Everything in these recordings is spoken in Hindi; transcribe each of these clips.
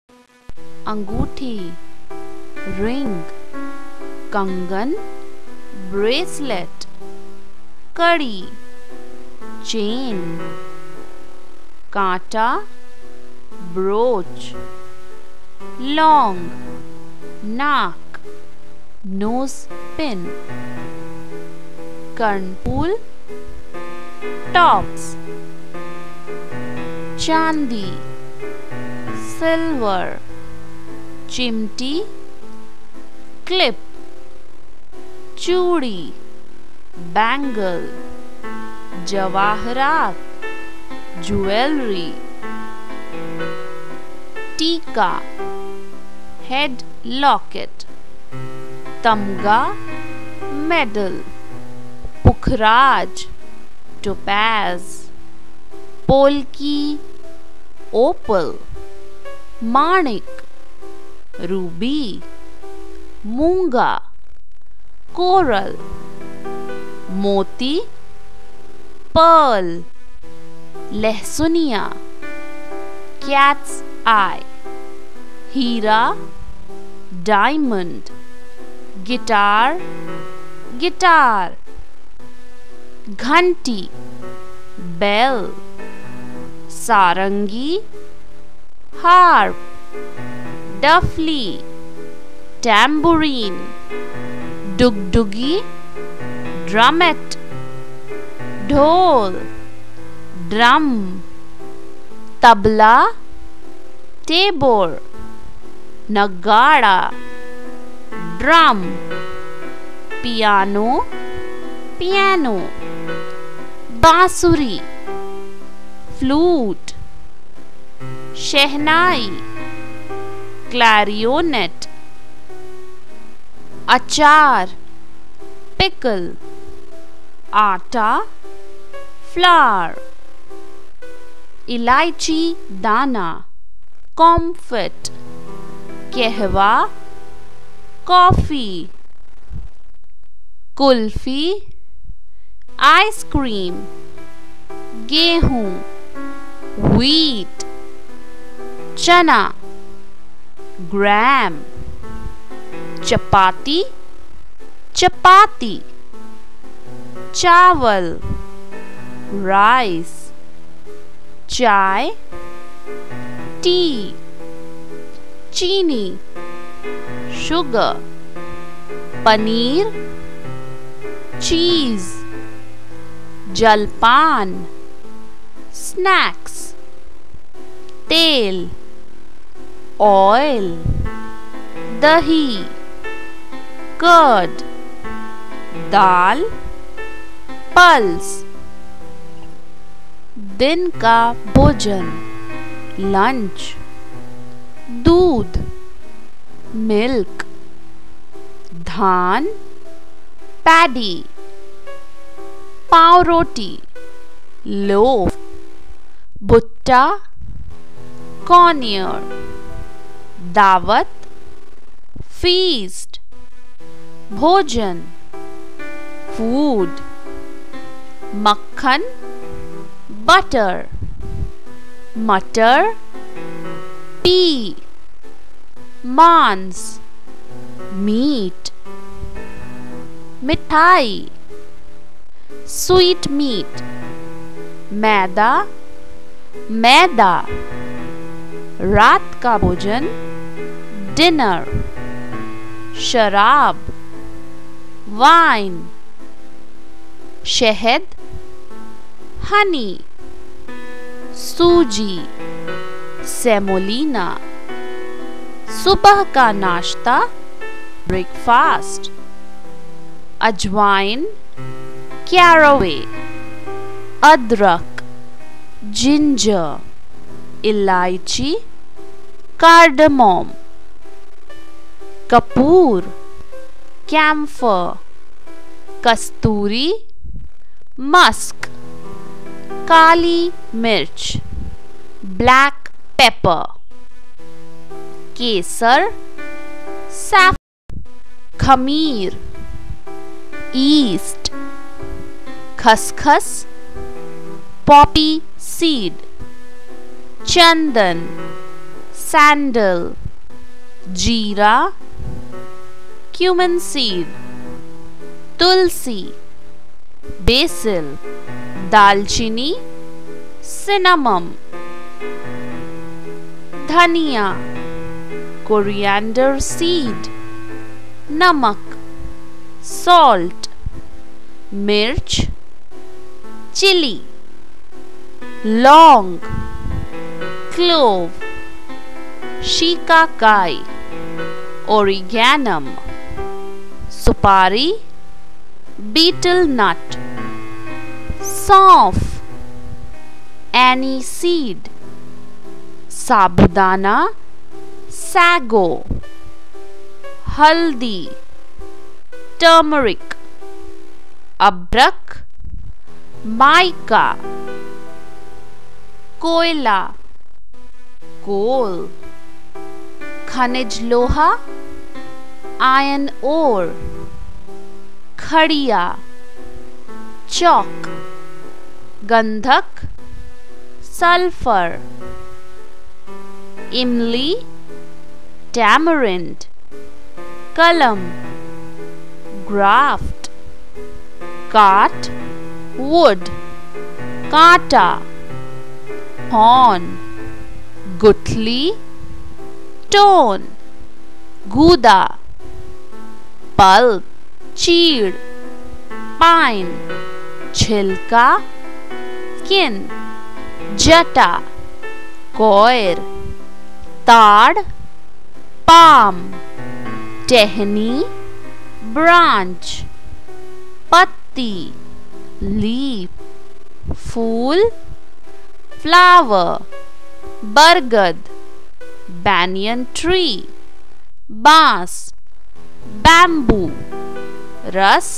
अंगूठी, रिंग, कंगन, ब्रेसलेट, कड़ी, चेन, कांटा, ब्रोच, लौंग, नाक, नोज पिन, कर्णफूल, टॉप्स, चांदी, सिल्वर, चिमटी, क्लिप, चूड़ी, बैंगल, जवाहरात, ज्वेलरी, टीका, हेड लॉकेट, तमगा, मेडल, पुखराज, टोपैज, पोल्की, ओपल, माणिक, रूबी, मूंगा, कोरल, मोती, पर्ल, लहसुनिया, कैट्स आई, हीरा, डायमंड, गिटार, गिटार, घंटी, बेल, सारंगी, हार्प, डफली, टैम्बूरीन, डुगडुगी, ड्रमेट, ढोल, ड्रम, तबला, टेबोर, नगाड़ा, ड्रम, पियानो, पियानो, बांसुरी, फ्लूट, शहनाई, क्लैरियोनेट, अचार, पिकल, आटा, फ्लावर, इलायची दाना, कॉम्फिट, कहवा, कॉफी, कुल्फी, आइसक्रीम, गेहूं, व्हीट, चना, ग्राम, चपाती, चपाती, चावल, राइस, चाय, टी, चीनी, शुगर, पनीर, चीज, जलपान, स्नैक्स, तेल, ऑयल, दही, कर्ड, दाल, पल्स, दिन का भोजन, लंच, दूध, मिल्क, धान, पैडी, पाव रोटी, लोफ, भुट्टा, कॉर्नियर, दावत, फीस्ट, भोजन, फूड, मक्खन, बटर, मटर, पी, मांस, मीट, मिठाई, स्वीट मीट, मैदा, मैदा, रात का भोजन, डिनर, शराब, वाइन, शहद, हनी, सूजी, सेमोलिना, सुबह का नाश्ता, ब्रेकफास्ट, अजवाइन, कैरोवे, अदरक, जिंजर, इलायची, कार्डमम, कपूर, कैम्फर, कस्तूरी, मस्क, काली मिर्च, ब्लैक पेपर, केसर, सैफ, खमीर, ईस्ट, खसखस, पॉपी सीड, चंदन, sandal, jeera, cumin seed, tulsi, basil, दालचीनी, cinnamon, धनिया, coriander seed, नमक, salt, मिर्च, chili, लौंग, clove, शिकाकाई, oregano, सुपारी, betel nut, सौंफ, aniseed, साबुदाना, sago, हल्दी, turmeric, अदरक, माइका, कोयला, कोल, खनिज लोहा, आयरन ओर, खड़िया, चौक, गंधक, सल्फर, इमली, टैमरिंड, कलम, ग्राफ्ट, काट, वुड, कांटा, हॉर्न, गुठली, टोन, गूदा, पल्प, चीड़, पाइन, छिलका, स्किन, जटा, कोयर, ताड़, पाम, टहनी, ब्रांच, पत्ती, लीफ, फूल, फ्लावर, बरगद, banyan tree, बांस, बैम्बू, रस,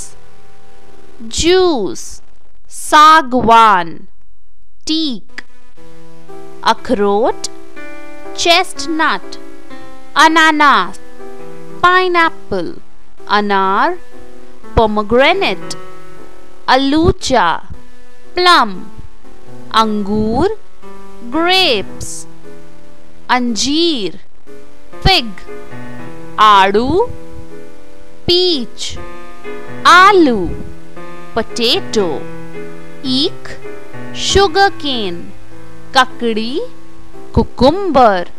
जूस, सागवान, टीक, अखरोट, चेस्टनट, अनानास, पाइनएप्पल, अनार, पोमेग्रेनेट, अलूचा, प्लम, अंगूर, ग्रेप्स, अंजीर, फिग, आड़ू, पीच, आलू, पोटैटो, ईख, शुगर केन, ककड़ी, कुकुम्बर,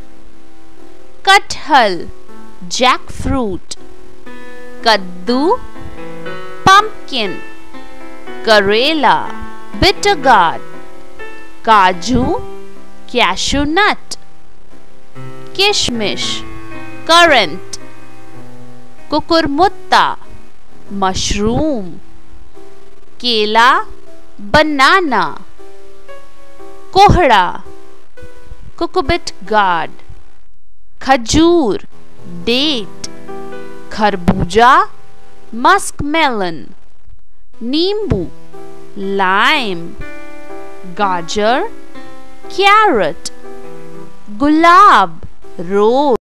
कटहल, जैकफ्रूट, कद्दू, पंपकिन, करेला, बिटर गार्ड, काजू, कैशू नट, किशमिश, करंट, कुकुरमुत्ता, मशरूम, केला, बनाना, कोहड़ा, कुकुबिट गार्ड, खजूर, डेट, खरबूजा, मस्कमेलन, नींबू, लाइम, गाजर, कैरट, गुलाब, रोज,